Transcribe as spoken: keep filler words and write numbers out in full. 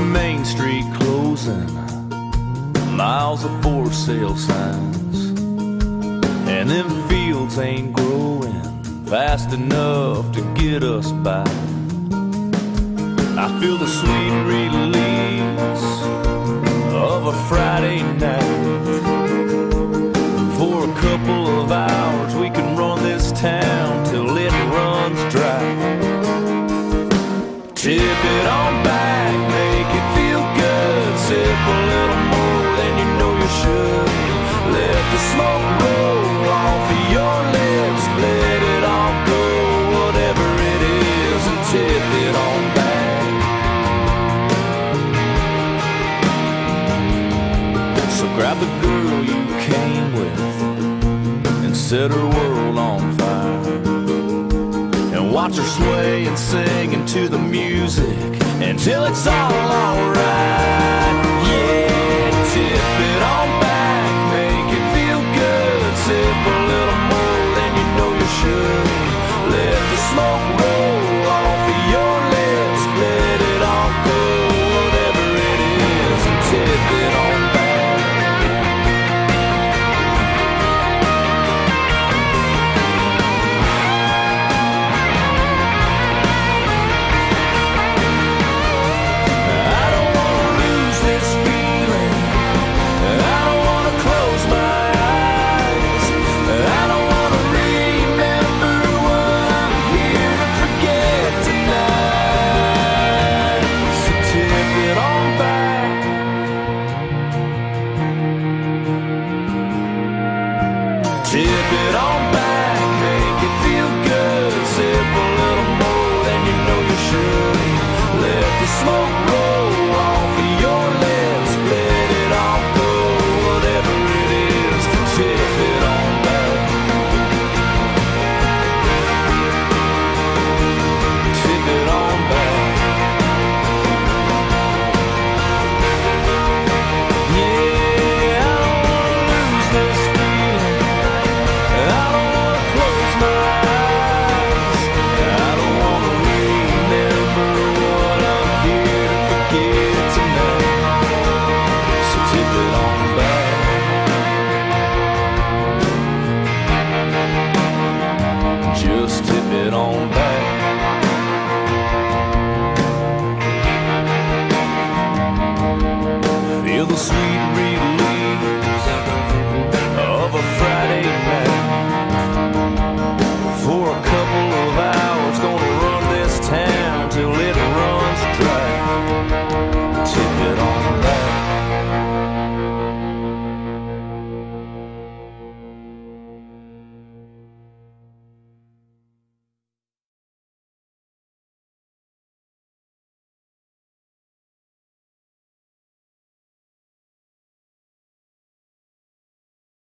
Main Street closing, miles of for sale signs, and them fields ain't growing fast enough to get us by. I feel the sweet release of a Friday night. For a couple of hours we can run this town till it runs dry. Tip it on back, make it feel good. Sip a little more than you know you should. Let the smoke roll off of your lips. Let it all go, whatever it is, and tip it on back. So grab the girl you came with and set her world on fire, and watch her sway and sing into the music until it's all alright.